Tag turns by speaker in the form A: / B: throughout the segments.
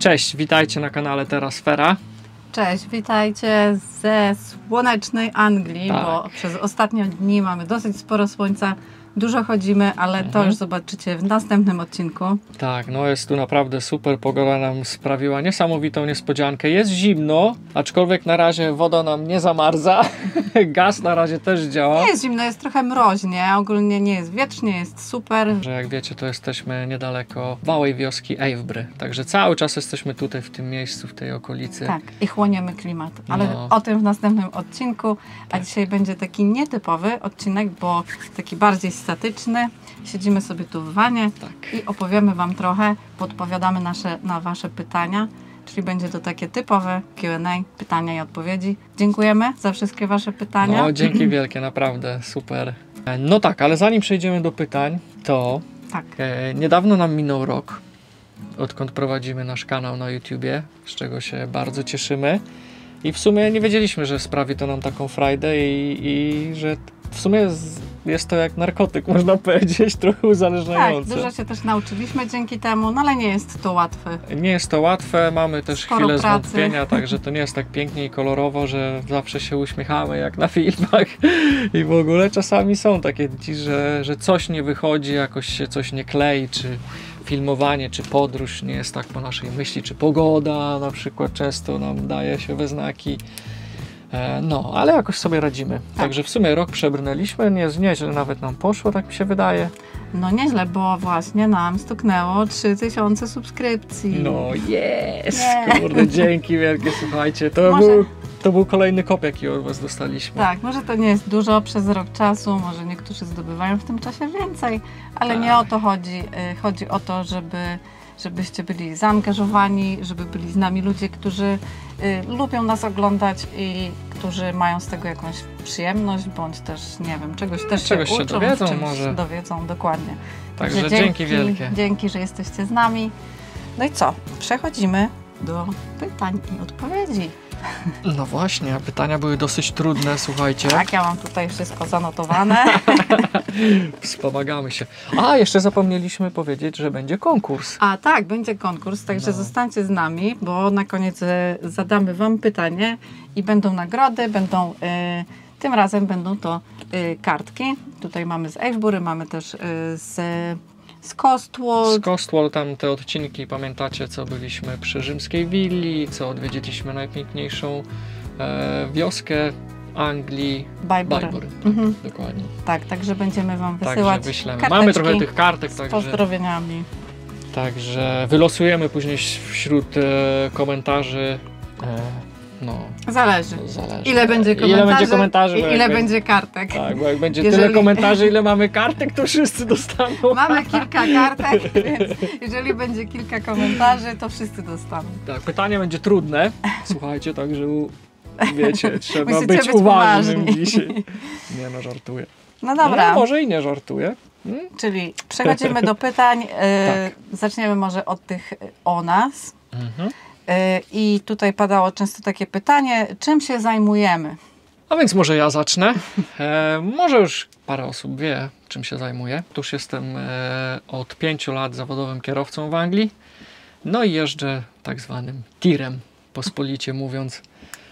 A: Cześć, witajcie na kanale Terrasfera.
B: Cześć, witajcie ze słonecznej Anglii,
A: Tak.
B: bo przez ostatnie dni mamy dosyć sporo słońca, dużo chodzimy, ale to już zobaczycie w następnym odcinku.
A: Tak, no jest tu naprawdę super, pogoda nam sprawiła niesamowitą niespodziankę. Jest zimno, aczkolwiek na razie woda nam nie zamarza, gaz na razie też działa.
B: Nie jest zimno, jest trochę mroźnie, ogólnie nie jest wietrznie, jest super.
A: Że jak wiecie, to jesteśmy niedaleko małej wioski Avebury, także cały czas jesteśmy tutaj w tym miejscu, w tej okolicy.
B: Tak, i chłoniemy klimat, ale
A: No.
B: o tym w następnym odcinku, a dzisiaj będzie taki nietypowy odcinek, bo taki bardziej statyczny. Siedzimy sobie tu w wanie
A: Tak.
B: i opowiemy Wam trochę, podpowiadamy na Wasze pytania, czyli będzie to takie typowe Q&A, pytania i odpowiedzi. Dziękujemy za wszystkie Wasze pytania.
A: No, dzięki wielkie, naprawdę, super. No tak, ale zanim przejdziemy do pytań, to
B: Tak,
A: niedawno nam minął rok, odkąd prowadzimy nasz kanał na YouTubie, z czego się bardzo cieszymy. I w sumie nie wiedzieliśmy, że sprawi to nam taką frajdę i że w sumie jest to jak narkotyk, można powiedzieć, trochę
B: tak,
A: uzależniające.
B: dużo się też nauczyliśmy dzięki temu, no ale nie jest to łatwe.
A: Nie jest to łatwe, mamy też
B: Sporo
A: chwilę
B: pracy.
A: zwątpienia, także to nie jest tak pięknie i kolorowo, że zawsze się uśmiechamy jak na filmach i w ogóle czasami są takie dni, że coś nie wychodzi, jakoś się coś nie klei, czy filmowanie, czy podróż nie jest tak po naszej myśli, czy pogoda na przykład często nam daje się we znaki. No, ale jakoś sobie radzimy. Także w sumie rok przebrnęliśmy, nieźle nawet nam poszło, tak mi się wydaje.
B: No nieźle, bo właśnie nam stuknęło 3000 subskrypcji.
A: No jest!
B: Nie.
A: Kurde, dzięki wielkie, słuchajcie. To był kolejny kop, jaki od was dostaliśmy.
B: Tak, może to nie jest dużo przez rok czasu, może niektórzy zdobywają w tym czasie więcej, ale nie o to chodzi. Chodzi o to, żebyście byli zaangażowani, żeby byli z nami ludzie, którzy lubią nas oglądać i którzy mają z tego jakąś przyjemność, bądź też, nie wiem, czegoś
A: się
B: uczą,
A: dowiedzą
B: czymś
A: może.
B: dowiedzą, dokładnie.
A: Także dzięki wielkie.
B: Dzięki, że jesteście z nami. No i co? Przechodzimy do pytań i odpowiedzi.
A: No właśnie, a pytania były dosyć trudne, słuchajcie.
B: Tak, ja mam tutaj wszystko zanotowane.
A: Wspomagamy się. A, jeszcze zapomnieliśmy powiedzieć, że będzie konkurs.
B: A tak, będzie konkurs, także
A: No.
B: zostańcie z nami, bo na koniec zadamy Wam pytanie i będą nagrody, tym razem będą to kartki. Tutaj mamy z Avebury, mamy też z Cotswold.
A: Z Cotswold, tam te odcinki, pamiętacie, co byliśmy przy rzymskiej willi, co odwiedziliśmy najpiękniejszą wioskę Anglii.
B: Bybury.
A: Tak, dokładnie.
B: Tak, także będziemy Wam
A: Także
B: wysyłać
A: wyślemy.
B: karteczki
A: Mamy trochę tych kartek,
B: z
A: także...
B: pozdrowieniami.
A: Także wylosujemy później wśród komentarzy. No,
B: Zależy.
A: zależy.
B: Ile będzie komentarzy,
A: bo
B: i
A: jak
B: ile
A: będzie-
B: będzie kartek.
A: Tak, bo jak będzie
B: Jeżeli-
A: tyle komentarzy, ile mamy kartek, to wszyscy dostaną.
B: Mamy kilka kartek, więc jeżeli będzie kilka komentarzy, to wszyscy dostaną.
A: Tak, pytanie będzie trudne. Słuchajcie, także wiecie, trzeba
B: Musicie
A: być
B: być
A: uważnym
B: poważni.
A: dzisiaj. Nie no, żartuję.
B: No dobra.
A: No, może i nie żartuję.
B: Czyli przechodzimy do pytań. Zaczniemy może od tych o nas. I tutaj padało często takie pytanie, czym się zajmujemy?
A: A więc może ja zacznę. Może już parę osób wie, czym się zajmuję. Otóż jestem od 5 lat zawodowym kierowcą w Anglii. No i jeżdżę tak zwanym tirem, pospolicie mówiąc.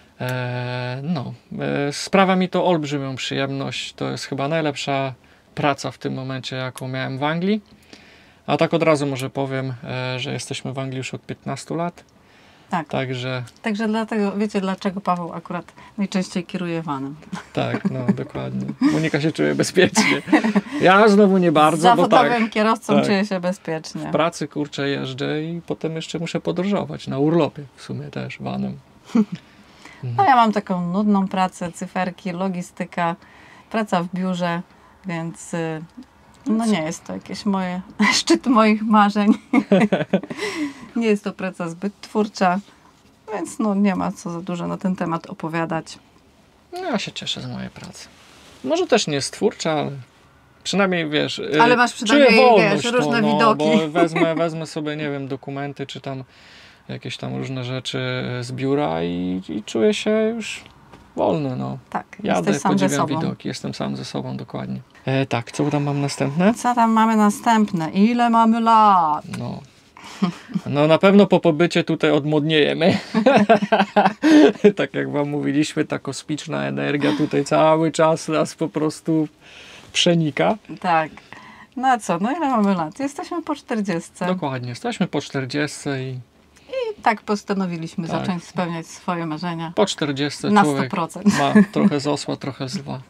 A: Sprawia mi to olbrzymią przyjemność. To jest chyba najlepsza praca w tym momencie, jaką miałem w Anglii. A tak od razu może powiem, że jesteśmy w Anglii już od 15 lat.
B: Tak.
A: Także
B: Także dlatego, wiecie dlaczego Paweł akurat najczęściej kieruje vanem.
A: tak, no dokładnie. Monika się czuje bezpiecznie. Ja znowu nie bardzo, bo
B: Zawodowym
A: tak,
B: kierowcą
A: tak.
B: czuję się bezpiecznie.
A: w pracy kurczę jeżdżę i potem jeszcze muszę podróżować na urlopie w sumie też vanem.
B: No ja mam taką nudną pracę, cyferki, logistyka, praca w biurze, więc no nie jest to jakieś szczyt moich marzeń. Nie jest to praca zbyt twórcza, więc no nie ma co za dużo na ten temat opowiadać.
A: No ja się cieszę z mojej pracy. Może też nie jest twórcza, ale przynajmniej wiesz,
B: Ale masz przynajmniej,
A: czuję wolność,
B: wiesz, różne
A: no,
B: widoki.
A: Bo wezmę sobie, nie wiem, dokumenty, czy tam jakieś tam różne rzeczy z biura i czuję się już wolny, no.
B: Tak,
A: Jadę,
B: jesteś sam ze
A: podziwiam
B: sobą.
A: widoki, jestem sam ze sobą, dokładnie. Tak, co tam mam następne?
B: Co tam mamy następne? Ile mamy lat?
A: No. No na pewno po pobycie tutaj odmłodniejemy. Tak jak wam mówiliśmy, ta kosmiczna energia tutaj cały czas nas po prostu przenika.
B: Tak. No a co? No ile mamy lat? Jesteśmy po 40.
A: Dokładnie, jesteśmy po 40
B: I tak postanowiliśmy
A: Tak.
B: zacząć spełniać swoje marzenia.
A: po 40
B: Na
A: człowiek
B: 100%.
A: ma trochę z osła, trochę z lwa.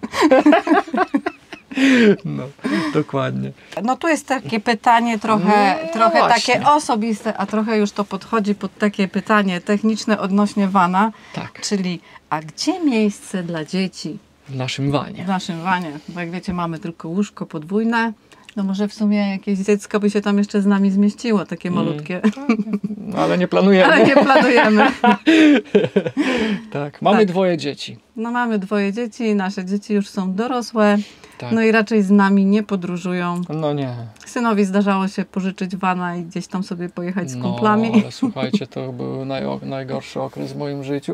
A: No, dokładnie.
B: No tu jest takie pytanie trochę
A: właśnie.
B: takie osobiste, a trochę już to podchodzi pod takie pytanie techniczne odnośnie vana,
A: Tak,
B: czyli a gdzie miejsce dla dzieci
A: w naszym wanie.
B: w naszym vanie? Bo jak wiecie, mamy tylko łóżko podwójne, no może w sumie jakieś dziecko by się tam jeszcze z nami zmieściło, takie malutkie,
A: No, ale nie planujemy.
B: ale nie planujemy.
A: Tak, mamy
B: Tak.
A: 2 dzieci.
B: No mamy 2 dzieci, nasze dzieci już są dorosłe,
A: Tak.
B: no i raczej z nami nie podróżują.
A: No nie.
B: Synowi zdarzało się pożyczyć vana i gdzieś tam sobie pojechać z
A: No,
B: kumplami.
A: ale słuchajcie, to był najgorszy okres w moim życiu.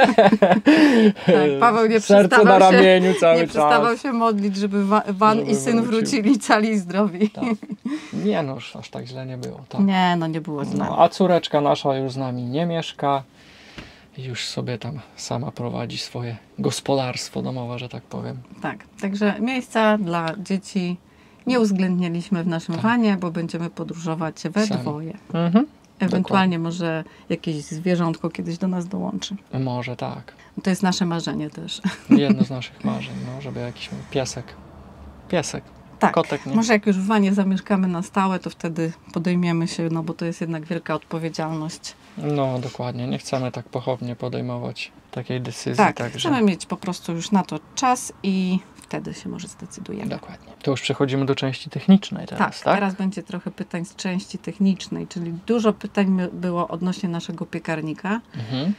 B: Tak, Paweł nie
A: Serce na
B: przestawał się,
A: ramieniu cały
B: nie przestawał
A: czas.
B: się modlić, żeby Van
A: Żeby
B: i syn
A: wrócił.
B: wrócili cali i zdrowi.
A: Tak. Nie no, aż tak źle nie było. Tak.
B: Nie, no nie było z nami.
A: No, a córeczka nasza już z nami nie mieszka. Już sobie tam sama prowadzi swoje gospodarstwo domowe, że tak powiem.
B: Tak, także miejsca dla dzieci nie uwzględniliśmy w naszym
A: Tak.
B: vanie, bo będziemy podróżować we
A: Sami.
B: 2.
A: Mhm.
B: Ewentualnie może jakieś zwierzątko kiedyś do nas dołączy.
A: Może tak.
B: To jest nasze marzenie też.
A: Jedno z naszych marzeń, no, żeby jakiś piesek. Piesek.
B: Tak,
A: Kotek nie.
B: może jak już w vanie zamieszkamy na stałe, to wtedy podejmiemy się, no bo to jest jednak wielka odpowiedzialność.
A: No dokładnie, nie chcemy tak pochopnie podejmować takiej decyzji.
B: Tak,
A: także...
B: chcemy mieć po prostu już na to czas i wtedy się może zdecydujemy.
A: Dokładnie. To już przechodzimy do części technicznej teraz, tak?
B: Teraz będzie trochę pytań z części technicznej, czyli dużo pytań było odnośnie naszego piekarnika.
A: Mhm.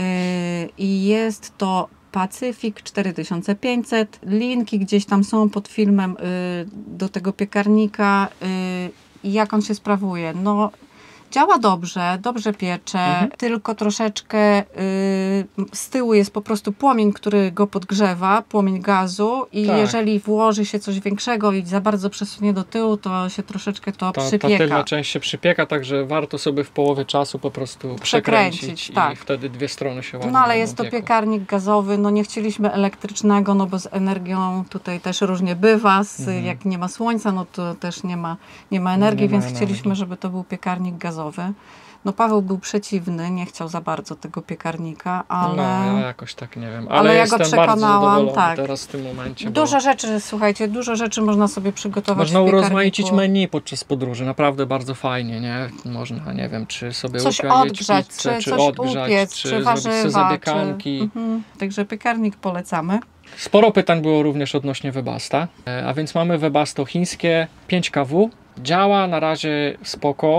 B: I jest to Pacyfik 4500. Linki gdzieś tam są pod filmem do tego piekarnika i jak on się sprawuje. No, działa dobrze, dobrze piecze, tylko troszeczkę z tyłu jest po prostu płomień, który go podgrzewa, płomień gazu i
A: Tak.
B: jeżeli włoży się coś większego i za bardzo przesunie do tyłu, to się troszeczkę to
A: Ta
B: przypieka.
A: tylna część się przypieka, także warto sobie w połowie czasu po prostu przekręcić
B: tak.
A: i wtedy 2 strony się ładnie
B: No ale
A: będą
B: jest to
A: piekły.
B: piekarnik gazowy, no nie chcieliśmy elektrycznego, no bo z energią tutaj też różnie bywa, jak nie ma słońca, no to też nie ma energii,
A: Nie ma
B: więc
A: energii.
B: chcieliśmy, żeby to był piekarnik gazowy. No Paweł był przeciwny, nie chciał za bardzo tego piekarnika, ale...
A: No ja jakoś tak nie wiem,
B: ale
A: ale
B: ja go
A: jestem bardzo
B: przekonałam,
A: zadowolony
B: tak.
A: teraz w tym momencie.
B: Dużo rzeczy, słuchajcie, dużo rzeczy można sobie przygotować
A: Można
B: w piekarniku.
A: urozmaicić menu podczas podróży, naprawdę bardzo fajnie, nie? Można, nie wiem, czy sobie
B: Coś
A: upiąć
B: odgrzać,
A: pizzę,
B: czy coś
A: odgrzać,
B: upiec,
A: czy
B: czy
A: zrobić sobie
B: warzywa,
A: zapiekanki.
B: Także piekarnik polecamy.
A: Sporo pytań było również odnośnie Webasta, a więc mamy Webasto chińskie 5 kW, działa na razie spoko.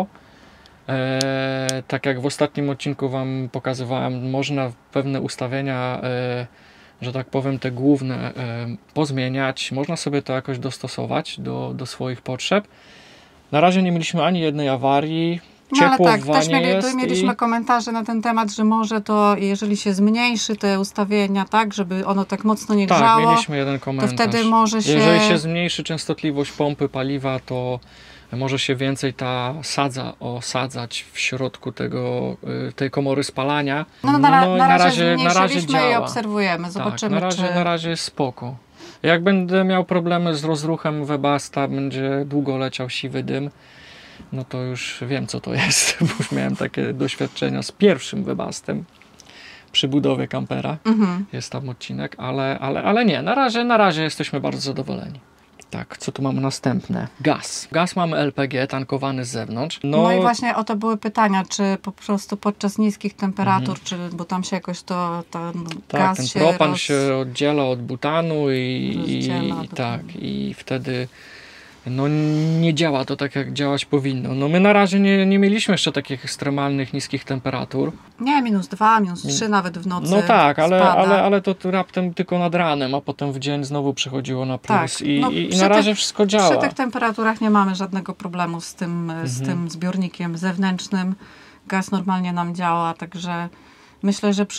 A: Tak jak w ostatnim odcinku wam pokazywałem, można pewne ustawienia, że tak powiem, te główne pozmieniać, można sobie to jakoś dostosować do swoich potrzeb. Na razie nie mieliśmy ani jednej awarii.
B: No ale
A: Ciepło
B: tak,
A: w
B: też
A: wanie jest
B: mieliśmy
A: i...
B: komentarze na ten temat, że może to, jeżeli się zmniejszy te ustawienia tak, żeby ono tak mocno nie
A: Tak,
B: grzało,
A: mieliśmy jeden
B: to
A: komentarz.
B: wtedy może się...
A: Jeżeli się zmniejszy częstotliwość pompy paliwa, to może się więcej ta sadza osadzać w środku tej komory spalania.
B: No, na razie
A: na razie
B: zmniejszyliśmy i
A: działa.
B: obserwujemy, zobaczymy,
A: tak,
B: czy...
A: na razie jest spoko. Jak będę miał problemy z rozruchem Webasta, będzie długo leciał siwy dym, no to już wiem, co to jest, bo już miałem takie doświadczenia z pierwszym Webastem przy budowie kampera. Jest tam odcinek, ale nie, na razie jesteśmy bardzo zadowoleni. Tak, co tu mamy następne? Gaz. Gaz mamy LPG tankowany z zewnątrz.
B: No i właśnie o to były pytania, czy po prostu podczas niskich temperatur, czy, bo tam się jakoś ten
A: tak,
B: gaz
A: ten
B: się
A: propan się oddziela od butanu
B: rozdziela,
A: i wtedy no nie działa to tak, jak działać powinno. No my na razie nie mieliśmy jeszcze takich ekstremalnych niskich temperatur.
B: Nie, -2, -3 nawet w nocy.
A: No tak,
B: spada.
A: ale to raptem tylko nad ranem, a potem w dzień znowu przechodziło na plus
B: Tak,
A: i
B: no
A: na razie wszystko działa.
B: Przy tych temperaturach nie mamy żadnego problemu z tym zbiornikiem zewnętrznym. Gaz normalnie nam działa, także myślę, że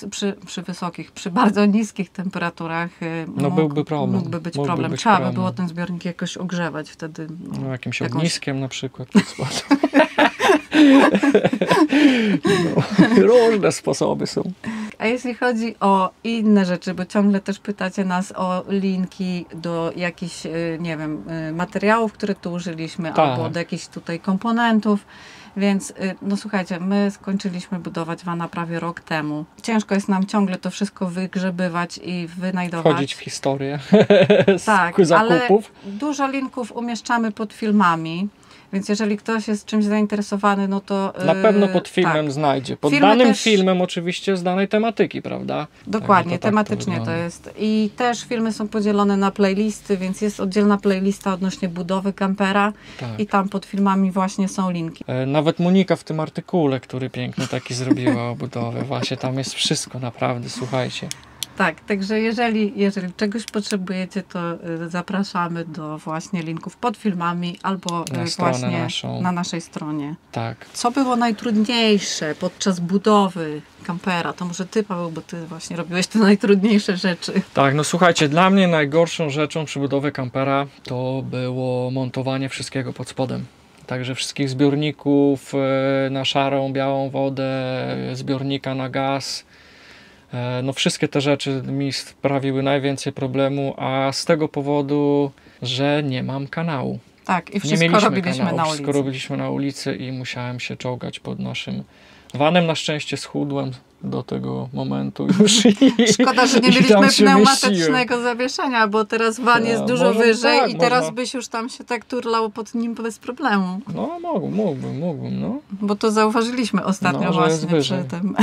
B: przy bardzo niskich temperaturach
A: byłby problem.
B: mógłby być
A: Mógłby
B: problem.
A: być
B: Trzeba by
A: problem.
B: było ten zbiornik jakoś ogrzewać wtedy.
A: No, jakimś
B: jakąś-
A: ogniskiem na przykład. No, różne sposoby są.
B: A jeśli chodzi o inne rzeczy, bo ciągle też pytacie nas o linki do jakichś, nie wiem, materiałów, które tu użyliśmy,
A: Tak.
B: albo do jakichś tutaj komponentów. Więc, no słuchajcie, my skończyliśmy budować vana prawie rok temu. Ciężko jest nam ciągle to wszystko wygrzebywać i wynajdować.
A: Wchodzić w historię
B: Tak, ale
A: zakupów.
B: dużo linków umieszczamy pod filmami. Więc jeżeli ktoś jest czymś zainteresowany, no to...
A: Na pewno pod filmem
B: tak.
A: znajdzie. Pod
B: Filmy
A: danym
B: też-
A: filmem oczywiście z danej tematyki, prawda?
B: Dokładnie,
A: Także to tak
B: tematycznie to
A: wygląda.
B: jest. I też filmy są podzielone na playlisty, więc jest oddzielna playlista odnośnie budowy kampera
A: Tak.
B: i tam pod filmami właśnie są linki.
A: Nawet Monika w tym artykule, który piękny taki zrobiła o budowie. Właśnie tam jest wszystko naprawdę, słuchajcie.
B: Tak, także jeżeli czegoś potrzebujecie, to zapraszamy do właśnie linków pod filmami albo
A: Na stronę
B: właśnie
A: naszą.
B: na naszej stronie.
A: Tak.
B: Co było najtrudniejsze podczas budowy kampera? To może ty, Paweł, bo ty właśnie robiłeś te najtrudniejsze rzeczy.
A: Tak, no słuchajcie, dla mnie najgorszą rzeczą przy budowie kampera to było montowanie wszystkiego pod spodem. Także wszystkich zbiorników na szarą, białą wodę, zbiornika na gaz. No wszystkie te rzeczy mi sprawiły najwięcej problemu, a z tego powodu, że nie mam kanału.
B: Tak, i
A: Nie
B: wszystko
A: mieliśmy
B: robiliśmy
A: kanału,
B: na
A: wszystko
B: ulicy.
A: robiliśmy na ulicy i musiałem się czołgać pod naszym vanem. Na szczęście schudłem do tego momentu już.
B: Szkoda, że nie
A: i tam
B: mieliśmy
A: się
B: pneumatycznego zawieszenia, bo teraz van jest dużo
A: może
B: wyżej
A: tak,
B: i teraz
A: można.
B: byś już tam się tak turlał pod nim bez problemu.
A: No mógłbym, no.
B: Bo to zauważyliśmy ostatnio
A: No, że jest
B: właśnie
A: wyżej.
B: przy tym.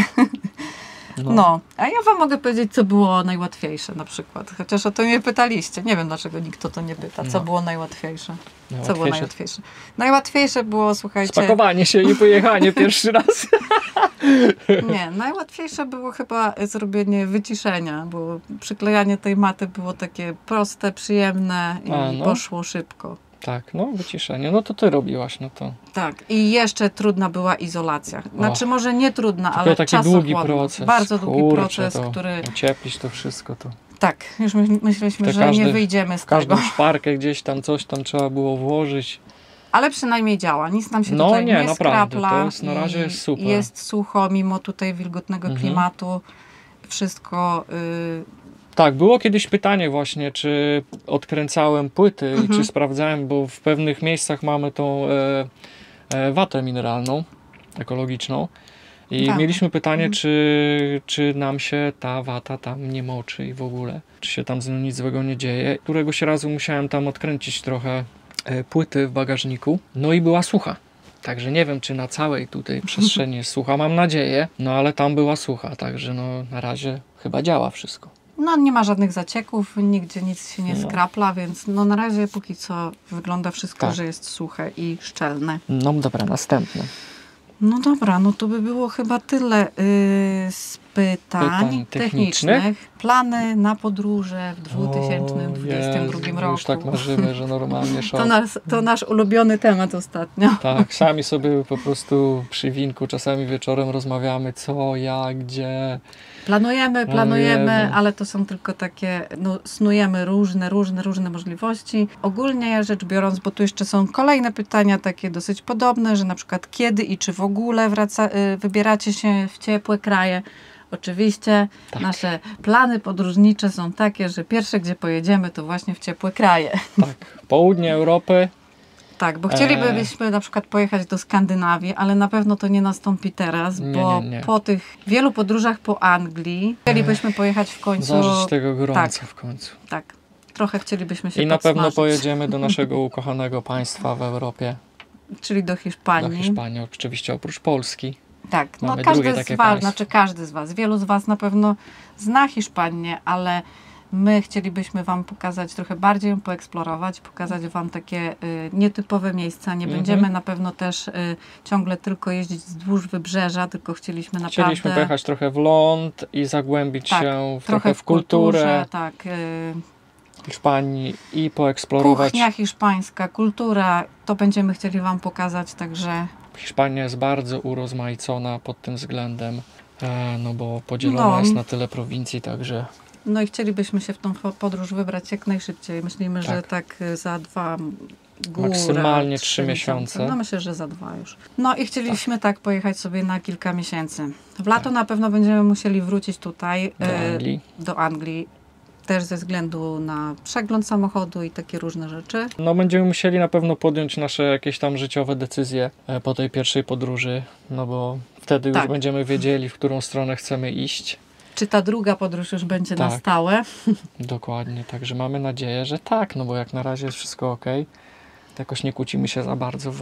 B: No, a ja wam mogę powiedzieć, co było najłatwiejsze na przykład. Chociaż o to mnie pytaliście. Nie wiem, dlaczego nikt o to nie pyta. Co
A: No.
B: było najłatwiejsze? Co było
A: Najłatwiejsze
B: najłatwiejsze? Najłatwiejsze było, słuchajcie...
A: spakowanie się i pojechanie pierwszy raz.
B: Nie, najłatwiejsze było chyba zrobienie wyciszenia, bo przyklejanie tej maty było takie proste, przyjemne i
A: A, no.
B: poszło szybko.
A: Tak, no wyciszenie. No to ty robiłaś, no to.
B: Tak, i jeszcze trudna była izolacja. Znaczy może nie trudna, ale
A: taki
B: czasochłonna.
A: długi proces.
B: Bardzo długi
A: Kurczę,
B: proces,
A: to
B: który...
A: Ocieplić to wszystko to.
B: Tak, już myśleliśmy,
A: To
B: że nie wyjdziemy z
A: W każdą
B: tego.
A: szparkę gdzieś tam coś tam trzeba było włożyć.
B: Ale przynajmniej działa. Nic nam się
A: No
B: tutaj
A: nie,
B: nie
A: naprawdę,
B: skrapla.
A: to jest na razie
B: i
A: jest super.
B: Jest sucho, mimo tutaj wilgotnego klimatu. Wszystko...
A: Tak, było kiedyś pytanie właśnie, czy odkręcałem płyty i czy sprawdzałem, bo w pewnych miejscach mamy tą watę mineralną, ekologiczną. I
B: Tak.
A: mieliśmy pytanie, czy nam się ta wata tam nie moczy i w ogóle, czy się tam z nią nic złego nie dzieje. Któregoś razu musiałem tam odkręcić trochę płyty w bagażniku, no i była sucha. Także nie wiem, czy na całej tutaj przestrzeni jest sucha, mam nadzieję, no ale tam była sucha, także no na razie chyba działa wszystko.
B: No nie ma żadnych zacieków, nigdzie nic się nie
A: No.
B: skrapla, więc no na razie póki co wygląda wszystko,
A: Tak.
B: że jest suche i szczelne.
A: No dobra, następne.
B: No dobra, no to by było chyba tyle z pytań
A: Pytań technicznych.
B: technicznych. Plany na podróże w 2022
A: Jezu,
B: roku.
A: już tak marzymy, że normalnie szok.
B: To nasz ulubiony temat ostatnio.
A: Tak, sami sobie po prostu przy winku czasami wieczorem rozmawiamy, co, jak, gdzie.
B: Planujemy, ale to są tylko takie, no, snujemy różne możliwości. Ogólnie rzecz biorąc, bo tu jeszcze są kolejne pytania takie dosyć podobne, że na przykład kiedy i czy w ogóle wybieracie się w ciepłe kraje. Oczywiście
A: Tak.
B: nasze plany podróżnicze są takie, że pierwsze gdzie pojedziemy to właśnie w ciepłe kraje.
A: Tak, południe Europy.
B: Tak, bo chcielibyśmy na przykład pojechać do Skandynawii, ale na pewno to nie nastąpi teraz, bo
A: Nie.
B: po tych wielu podróżach po Anglii chcielibyśmy pojechać w końcu...
A: Zażyć tego gorąca
B: tak.
A: w końcu.
B: Tak, trochę chcielibyśmy się
A: I na pewno
B: podsmażyć.
A: pojedziemy do naszego ukochanego państwa w Europie,
B: Czyli do
A: do
B: Hiszpanii.
A: Hiszpanii, oczywiście oprócz Polski.
B: Tak, no
A: Mamy drugie
B: każdy
A: takie
B: z was,
A: państwo.
B: znaczy każdy z was, wielu z was na pewno zna Hiszpanię, ale my chcielibyśmy wam pokazać, trochę bardziej ją poeksplorować, pokazać wam takie nietypowe miejsca. Nie będziemy na pewno też ciągle tylko jeździć wzdłuż wybrzeża, tylko chcieliśmy naprawdę...
A: Chcieliśmy pojechać trochę w ląd i zagłębić
B: Tak,
A: się
B: trochę
A: w kulturę
B: kulturze, tak.
A: Hiszpanii i poeksplorować.
B: Kuchnia hiszpańska, kultura, to będziemy chcieli wam pokazać, także...
A: Hiszpania jest bardzo urozmaicona pod tym względem, no bo podzielona
B: No.
A: jest na tyle prowincji, także
B: No i chcielibyśmy się w tą podróż wybrać jak najszybciej. Myślimy, że
A: Tak.
B: tak za 2, góra,
A: Maksymalnie
B: 3
A: 3 miesiące.
B: No myślę, że za 2 już. No i chcieliśmy tak pojechać sobie na kilka miesięcy. W lato na pewno będziemy musieli wrócić tutaj
A: Do Anglii.
B: też ze względu na przegląd samochodu i takie różne rzeczy.
A: No będziemy musieli na pewno podjąć nasze jakieś tam życiowe decyzje po tej pierwszej podróży, no bo wtedy już
B: Tak.
A: będziemy wiedzieli, w którą stronę chcemy iść.
B: Czy ta druga podróż już będzie na
A: Tak.
B: stałe?
A: Dokładnie, także mamy nadzieję, że tak, no bo jak na razie jest wszystko ok. Jakoś nie kłócimy się za bardzo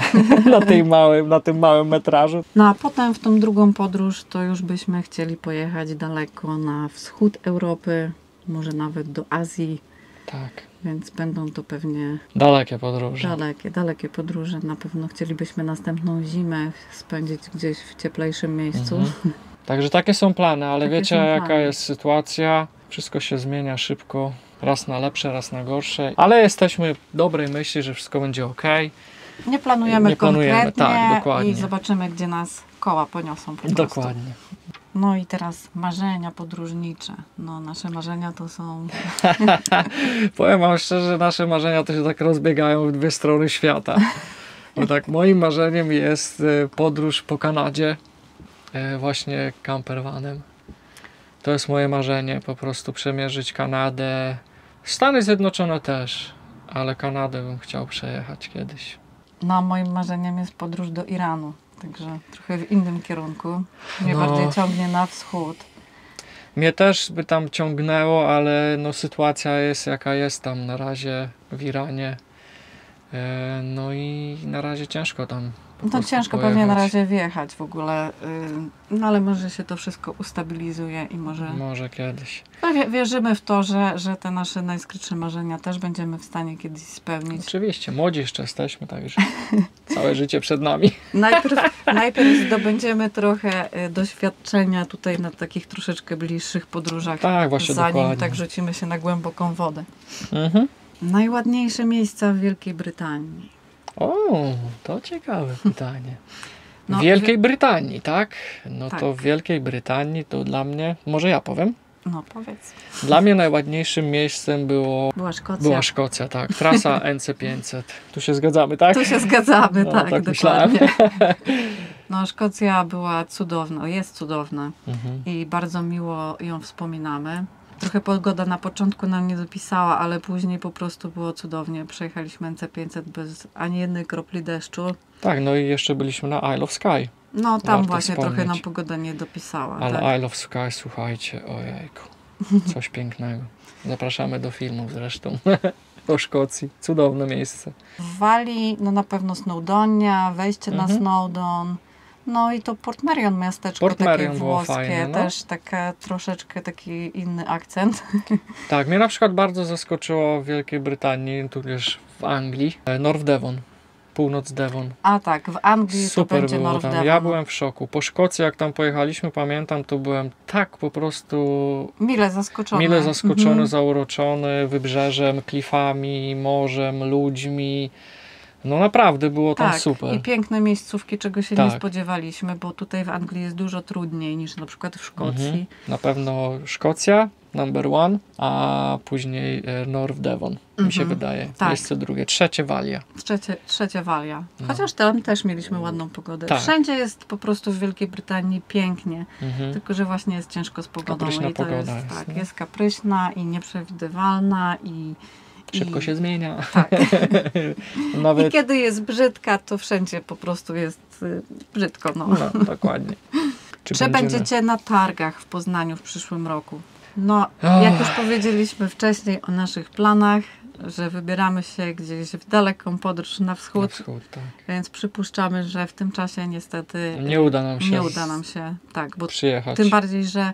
A: na tym małym metrażu.
B: No a potem w tą drugą podróż to już byśmy chcieli pojechać daleko na wschód Europy, może nawet do Azji,
A: Tak,
B: więc będą to pewnie
A: dalekie podróże.
B: dalekie podróże. Na pewno chcielibyśmy następną zimę spędzić gdzieś w cieplejszym miejscu.
A: Także takie są plany, ale
B: Takie
A: wiecie
B: są
A: jaka
B: plany.
A: jest sytuacja. Wszystko się zmienia szybko, raz na lepsze, raz na gorsze, ale jesteśmy dobrej myśli, że wszystko będzie ok.
B: Nie planujemy
A: Nie planujemy,
B: konkretnie
A: tak, dokładnie.
B: i zobaczymy, gdzie nas koła poniosą po prostu.
A: Dokładnie.
B: No i teraz marzenia podróżnicze. No nasze marzenia to są...
A: Powiem wam szczerze, nasze marzenia to się tak rozbiegają w dwie strony świata. Bo tak moim marzeniem jest podróż po Kanadzie właśnie campervanem. To jest moje marzenie, po prostu przemierzyć Kanadę. Stany Zjednoczone też, ale Kanadę bym chciał przejechać kiedyś.
B: No moim marzeniem jest podróż do Iranu. Także trochę w innym kierunku. Mnie
A: No.
B: bardziej ciągnie na wschód.
A: Mnie też by tam ciągnęło, ale no sytuacja jest jaka jest tam na razie w Iranie. No i na razie ciężko tam po
B: No
A: prostu
B: ciężko
A: pojechać.
B: pewnie na razie wjechać w ogóle. No ale może się to wszystko ustabilizuje i
A: Może kiedyś.
B: No, wierzymy w to, że te nasze najskrytsze marzenia też będziemy w stanie kiedyś spełnić.
A: Oczywiście, młodzi jeszcze jesteśmy, także całe życie przed nami.
B: Najpierw zdobędziemy trochę doświadczenia tutaj na takich troszeczkę bliższych podróżach,
A: Tak, właśnie
B: zanim
A: dokładnie.
B: tak rzucimy się na głęboką wodę.
A: Mhm.
B: Najładniejsze miejsca w Wielkiej Brytanii.
A: O, to ciekawe pytanie.
B: No,
A: W Wielkiej Brytanii, tak? No
B: Tak.
A: to w Wielkiej Brytanii to dla mnie, może ja powiem,
B: No powiedz.
A: dla mnie najładniejszym miejscem
B: Była Szkocja.
A: Szkocja, tak. Trasa NC500. Tu się zgadzamy, tak?
B: Tu się zgadzamy,
A: No,
B: tak,
A: tak
B: dokładnie.
A: myślałem.
B: No Szkocja była cudowna, jest cudowna
A: Mhm.
B: i bardzo miło ją wspominamy. Trochę pogoda na początku nam nie dopisała, ale później po prostu było cudownie. Przejechaliśmy NC500 bez ani jednej kropli deszczu.
A: Tak, no i jeszcze byliśmy na Isle of Sky,
B: No tam
A: Warto
B: właśnie trochę
A: wspomnieć.
B: nam pogoda nie dopisała.
A: ale
B: tak.
A: Isle of Sky, słuchajcie, ojejku, coś pięknego. Zapraszamy do filmów zresztą o Szkocji. Cudowne miejsce.
B: W Walii no na pewno Snowdonia, wejście na Snowdon. No i to Port Merion, miasteczko
A: Port
B: takie
A: Merion było
B: włoskie,
A: fajne, no.
B: też taka troszeczkę taki inny akcent.
A: Tak, mnie na przykład bardzo zaskoczyło w Wielkiej Brytanii, tudzież w Anglii, North Devon, północ Devon.
B: A tak, w Anglii to
A: Super
B: będzie
A: było
B: North
A: tam.
B: Devon.
A: Ja byłem w szoku. Po Szkocji, jak tam pojechaliśmy, pamiętam, to byłem tak po prostu
B: Mile zaskoczony.
A: mile zaskoczony,
B: Mhm.
A: zauroczony wybrzeżem, klifami, morzem, ludźmi. No naprawdę było tam
B: Tak,
A: super.
B: i piękne miejscówki, czego się
A: Tak.
B: nie spodziewaliśmy, bo tutaj w Anglii jest dużo trudniej niż na przykład w Szkocji.
A: Mhm. Na pewno Szkocja, number one, a później North Devon, mi się wydaje.
B: Tak.
A: Miejsce drugie. Trzecie Walia.
B: Trzecia Walia. Chociaż tam też mieliśmy ładną pogodę.
A: Tak.
B: Wszędzie jest po prostu w Wielkiej Brytanii pięknie,
A: Mhm.
B: tylko że właśnie jest ciężko z pogodą.
A: Kapryśna
B: I to
A: pogoda
B: jest,
A: jest,
B: tak,
A: nie?
B: jest kapryśna i nieprzewidywalna
A: Szybko się zmienia.
B: Tak. I
A: Nawet
B: kiedy jest brzydka, to wszędzie po prostu jest brzydko. No.
A: no, dokładnie. Czy
B: Czy
A: będziemy-
B: będziecie na targach w Poznaniu w przyszłym roku? No,
A: Oh.
B: jak już powiedzieliśmy wcześniej o naszych planach, że wybieramy się gdzieś w daleką podróż na
A: na
B: wschód,
A: wschód, tak.
B: więc przypuszczamy, że w tym czasie niestety
A: Nie uda nam się,
B: nie uda nam się, tak, bo
A: przyjechać.
B: tym bardziej, że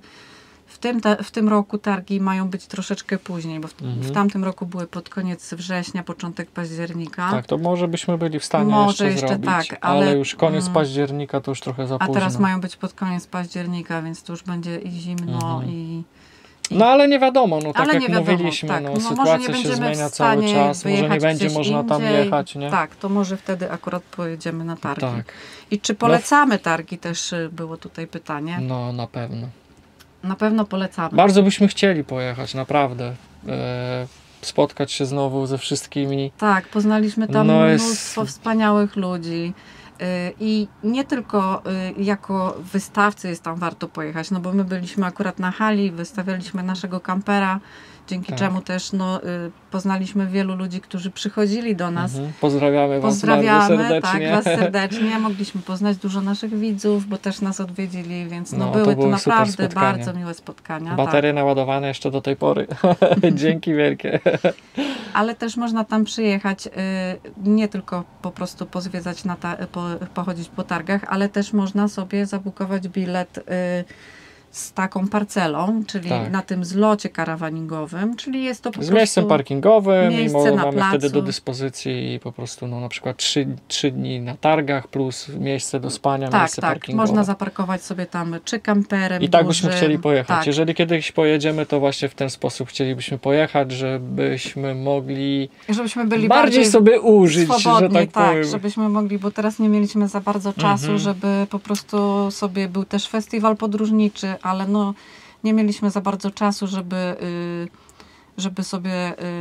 B: w tym roku targi mają być troszeczkę później, bo w tamtym roku były pod koniec września, początek października.
A: Tak, to może byśmy byli w stanie
B: Może
A: jeszcze
B: jeszcze
A: zrobić,
B: tak,
A: ale
B: ale-
A: już koniec października to już trochę za
B: A
A: późno.
B: teraz mają być pod koniec października, więc to już będzie i zimno i
A: No ale nie wiadomo, no tak
B: ale
A: jak
B: nie wiadomo,
A: mówiliśmy,
B: tak.
A: no,
B: może nie
A: sytuacja się
B: będziemy
A: zmienia
B: w
A: cały
B: stanie
A: czas, może nie
B: wyjechać
A: będzie
B: gdzieś
A: można tam
B: indziej.
A: jechać, nie?
B: Tak, to może wtedy akurat pojedziemy na targi.
A: Tak.
B: I czy polecamy targi, też było tutaj pytanie.
A: No na pewno.
B: Na pewno polecamy.
A: Bardzo byśmy chcieli pojechać, naprawdę. Spotkać się znowu ze wszystkimi.
B: Tak, poznaliśmy tam
A: No
B: mnóstwo wspaniałych ludzi. I nie tylko jako wystawcy jest tam warto pojechać, no bo my byliśmy akurat na hali, wystawialiśmy naszego kampera, dzięki czemu też poznaliśmy wielu ludzi, którzy przychodzili do nas.
A: Pozdrawiamy Was bardzo serdecznie.
B: Tak, Was serdecznie. Mogliśmy poznać dużo naszych widzów, bo też nas odwiedzili, więc
A: No,
B: były to
A: super
B: naprawdę
A: spotkania.
B: bardzo miłe spotkania.
A: Baterie naładowane jeszcze do tej pory. Dzięki wielkie.
B: Ale też można tam przyjechać, nie tylko po prostu pozwiedzać, pochodzić po targach, ale też można sobie zabukować bilet z taką parcelą, czyli na tym zlocie karawaningowym, czyli jest to po prostu...
A: Z miejscem parkingowym i mamy
B: placu.
A: wtedy do dyspozycji po prostu na przykład 3 dni na targach plus miejsce do spania, miejsce parkingowe.
B: Można zaparkować sobie tam czy kamperem
A: i tak byśmy chcieli pojechać.
B: Tak.
A: Jeżeli kiedyś pojedziemy, to właśnie w ten sposób chcielibyśmy pojechać, żebyśmy mogli
B: byli
A: bardziej sobie użyć,
B: swobodnie,
A: że tak powiem.
B: żebyśmy mogli, bo teraz nie mieliśmy za bardzo czasu, żeby po prostu sobie był też festiwal podróżniczy, ale nie mieliśmy za bardzo czasu, żeby sobie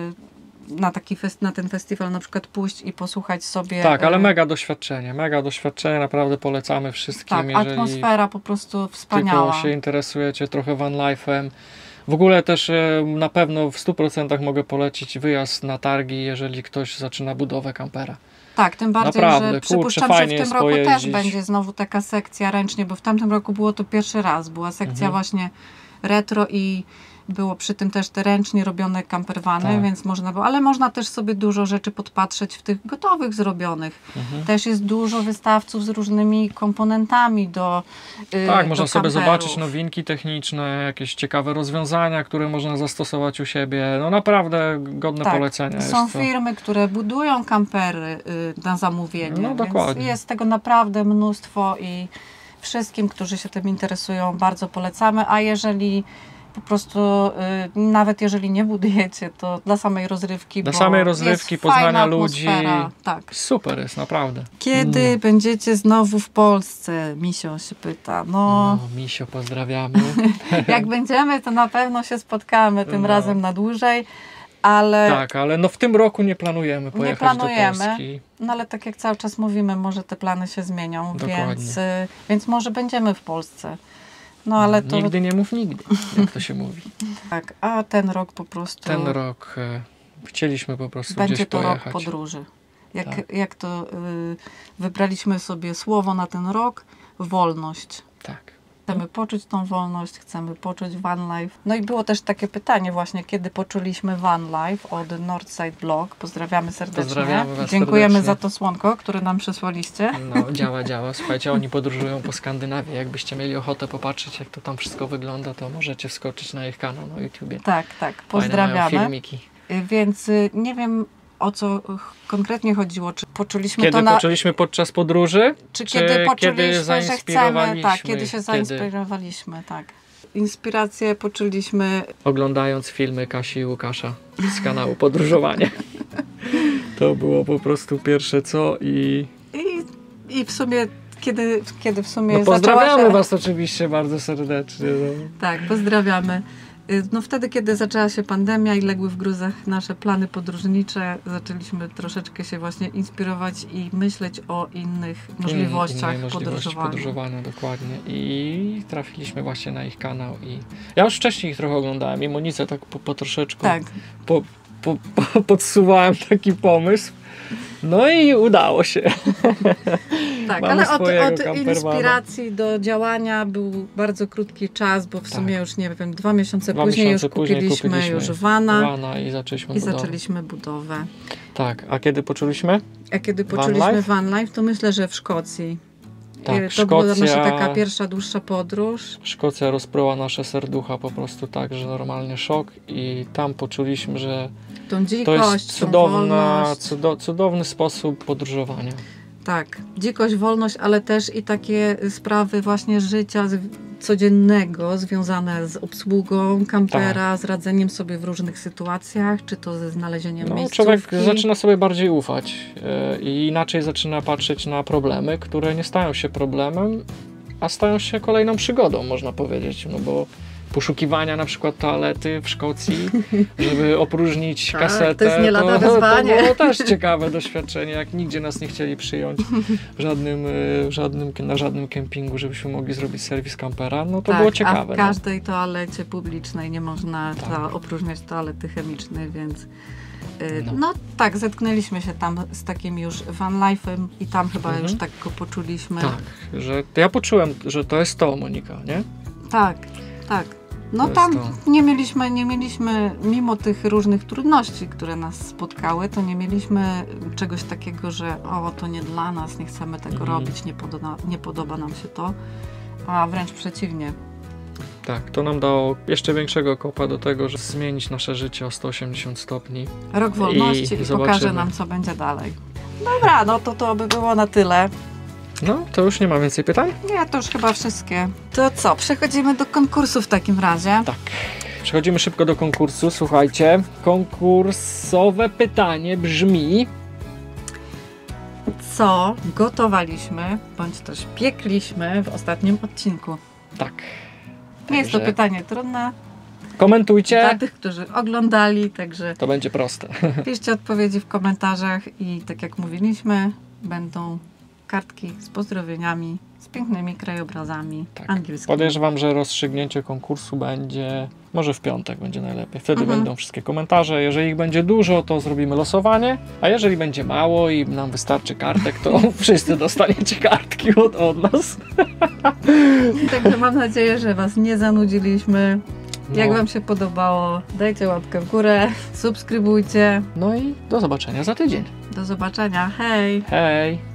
B: na ten festiwal na przykład pójść i posłuchać sobie.
A: Tak, ale mega doświadczenie, naprawdę polecamy wszystkim.
B: Tak, atmosfera po prostu wspaniała.
A: Tylko się interesujecie trochę van life'em. W ogóle też na pewno w 100% mogę polecić wyjazd na targi, jeżeli ktoś zaczyna budowę kampera.
B: Tak, tym bardziej,
A: naprawdę,
B: że przypuszczam, że w tym roku
A: pojeździć.
B: też będzie znowu taka sekcja ręcznie, bo w tamtym roku było to pierwszy raz. Była sekcja właśnie retro i było przy tym też te ręcznie robione campervany, więc można było, ale można też sobie dużo rzeczy podpatrzeć w tych gotowych zrobionych. Też jest dużo wystawców z różnymi komponentami do
A: można
B: do
A: sobie
B: camperów.
A: zobaczyć nowinki techniczne, jakieś ciekawe rozwiązania, które można zastosować u siebie. No naprawdę godne polecenia.
B: Są firmy, które budują kampery na zamówienie,
A: No dokładnie.
B: Więc jest tego naprawdę mnóstwo i wszystkim, którzy się tym interesują, bardzo polecamy, a jeżeli po prostu, nawet jeżeli nie budujecie, to dla samej rozrywki,
A: poznania ludzi.
B: Tak.
A: Super jest, naprawdę.
B: Kiedy będziecie znowu w Polsce? Misio się pyta.
A: Misio, pozdrawiamy.
B: Jak będziemy, to na pewno się spotkamy tym razem na dłużej. Ale
A: tak, ale w tym roku nie planujemy pojechać do Polski.
B: No ale tak jak cały czas mówimy, może te plany się zmienią,
A: Dokładnie.
B: więc może będziemy w Polsce. No ale to...
A: Nigdy nie mów nigdy, jak to się mówi.
B: Tak, a ten rok po prostu...
A: Ten rok chcieliśmy po prostu
B: będzie
A: gdzieś
B: to
A: pojechać.
B: rok podróży. Jak to wybraliśmy sobie słowo na ten rok? Wolność.
A: Tak.
B: Chcemy poczuć tą wolność, chcemy poczuć van life. No i było też takie pytanie właśnie, kiedy poczuliśmy van life od Northside Blog. Pozdrawiamy serdecznie.
A: Pozdrawiamy Was
B: Dziękujemy
A: serdecznie.
B: za to słonko, które nam przysłaliście.
A: No, działa. Słuchajcie, oni podróżują po Skandynawii. Jakbyście mieli ochotę popatrzeć, jak to tam wszystko wygląda, to możecie wskoczyć na ich kanał na YouTubie.
B: Tak,
A: pozdrawiamy. Fajne mają
B: pozdrawiamy.
A: filmiki.
B: Więc nie wiem, o co konkretnie chodziło. Czy poczuliśmy
A: Kiedy
B: to
A: poczuliśmy podczas podróży?
B: Czy kiedy poczuliśmy, że chcemy, kiedy się
A: Kiedy?
B: zainspirowaliśmy, tak. Inspirację poczuliśmy...
A: Oglądając filmy Kasi i Łukasza z kanału Podróżowanie. To było po prostu pierwsze co
B: I w sumie, kiedy w sumie
A: pozdrawiamy
B: się...
A: Was oczywiście bardzo serdecznie.
B: Tak, pozdrawiamy. No wtedy, kiedy zaczęła się pandemia i legły w gruzach nasze plany podróżnicze, zaczęliśmy troszeczkę się właśnie inspirować i myśleć o innych możliwościach
A: podróżowania. Dokładnie. I trafiliśmy właśnie na ich kanał. I ja już wcześniej ich trochę oglądałem i Monice tak po troszeczku podsuwałem taki pomysł. No i udało się.
B: Tak, ale od inspiracji do działania był bardzo krótki czas, bo w sumie już nie wiem, 2 miesiące później już kupiliśmy już vana
A: i zaczęliśmy
B: budowę.
A: Tak, a kiedy poczuliśmy?
B: A kiedy poczuliśmy van life, to myślę, że w Szkocji.
A: Tak,
B: to była nasza taka pierwsza dłuższa podróż.
A: Szkocja rozpryła nasze serducha po prostu tak, że normalnie szok i tam poczuliśmy, że
B: tą dzikość,
A: to jest cudowny sposób podróżowania.
B: Tak, dzikość, wolność, ale też i takie sprawy właśnie życia codziennego związane z obsługą kampera, z radzeniem sobie w różnych sytuacjach, czy to ze znalezieniem miejscówki.
A: Człowiek zaczyna sobie bardziej ufać i inaczej zaczyna patrzeć na problemy, które nie stają się problemem, a stają się kolejną przygodą, można powiedzieć, no bo poszukiwania na przykład toalety w Szkocji, żeby opróżnić
B: Tak,
A: kasetę.
B: to jest nie lada wyzwanie.
A: To było też ciekawe doświadczenie, jak nigdzie nas nie chcieli przyjąć na żadnym kempingu, żebyśmy mogli zrobić serwis kampera, no to było ciekawe.
B: A w każdej toalecie publicznej nie można
A: Tak.
B: opróżniać toalety chemicznej, więc
A: No.
B: no tak, zetknęliśmy się tam z takim już van life'em i tam chyba już tak go poczuliśmy.
A: Tak, że to ja poczułem, że to jest to, Monika, nie?
B: Tak, tak. No
A: To
B: tam
A: jest
B: nie mieliśmy, mimo tych różnych trudności, które nas spotkały, to nie mieliśmy czegoś takiego, że to nie dla nas, nie chcemy tego robić, nie podoba nam się to, a wręcz przeciwnie.
A: Tak, to nam dało jeszcze większego kopa do tego, żeby zmienić nasze życie o 180 stopni.
B: Rok wolności i
A: zobaczymy.
B: pokaże nam, co będzie dalej. Dobra, no to by było na tyle.
A: No, to już nie ma więcej pytań?
B: Nie, to już chyba wszystkie. To co, przechodzimy do konkursu w takim razie.
A: Tak. Przechodzimy szybko do konkursu. Słuchajcie, konkursowe pytanie brzmi...
B: Co gotowaliśmy, bądź też piekliśmy w ostatnim odcinku?
A: Tak.
B: Nie jest to
A: Także
B: pytanie trudne
A: komentujcie.
B: dla tych, którzy oglądali, także
A: To będzie proste.
B: piszcie odpowiedzi w komentarzach i tak jak mówiliśmy, będą kartki z pozdrowieniami, z pięknymi krajobrazami
A: Tak.
B: angielskimi.
A: Podejrzewam, że rozstrzygnięcie konkursu będzie może w piątek będzie najlepiej. Wtedy będą wszystkie komentarze. Jeżeli ich będzie dużo, to zrobimy losowanie, a jeżeli będzie mało i nam wystarczy kartek, to wszyscy dostaniecie kartki od nas.
B: Także mam nadzieję, że Was nie zanudziliśmy. Jak
A: No.
B: Wam się podobało, dajcie łapkę w górę, subskrybujcie.
A: No i do zobaczenia za tydzień.
B: Do zobaczenia, hej!
A: Hej!